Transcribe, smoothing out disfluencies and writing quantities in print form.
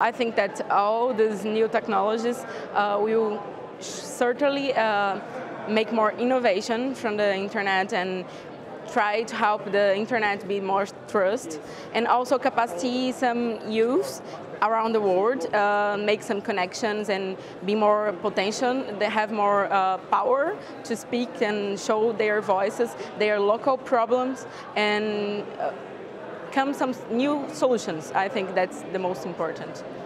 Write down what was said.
I think that all these new technologies will certainly make more innovation from the internet and try to help the internet be more trust, and also capacity some youth around the world, make some connections and be more potential. They have more power to speak and show their voices, their local problems, and come some new solutions. I think that's the most important.